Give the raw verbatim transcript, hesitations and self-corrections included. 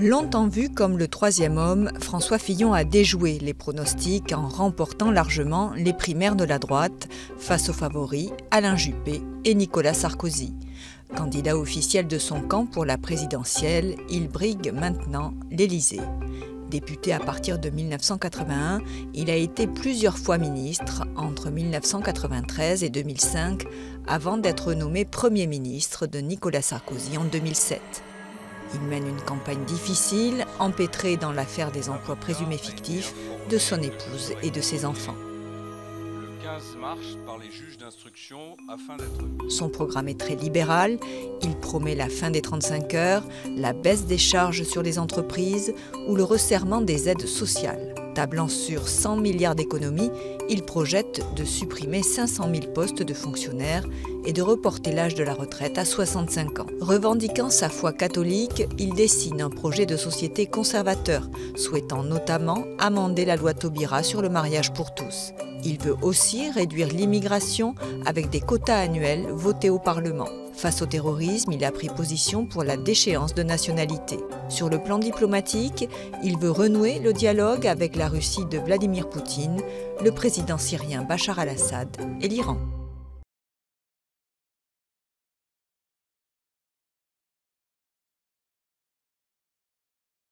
Longtemps vu comme le troisième homme, François Fillon a déjoué les pronostics en remportant largement les primaires de la droite face aux favoris Alain Juppé et Nicolas Sarkozy. Candidat officiel de son camp pour la présidentielle, il brigue maintenant l'Élysée. Député à partir de mille neuf cent quatre-vingt-un, il a été plusieurs fois ministre entre mille neuf cent quatre-vingt-treize et deux mille cinq, avant d'être nommé Premier ministre de Nicolas Sarkozy en deux mille sept. Il mène une campagne difficile, empêtrée dans l'affaire des emplois présumés fictifs de son épouse et de ses enfants. Son programme est très libéral, il promet la fin des trente-cinq heures, la baisse des charges sur les entreprises ou le resserrement des aides sociales. Tablant sur cent milliards d'économies, il projette de supprimer cinq cent mille postes de fonctionnaires et de reporter l'âge de la retraite à soixante-cinq ans. Revendiquant sa foi catholique, il dessine un projet de société conservateur, souhaitant notamment amender la loi Taubira sur le mariage pour tous. Il veut aussi réduire l'immigration avec des quotas annuels votés au Parlement. Face au terrorisme, il a pris position pour la déchéance de nationalité. Sur le plan diplomatique, il veut renouer le dialogue avec la Russie de Vladimir Poutine, le président syrien Bachar al-Assad et l'Iran.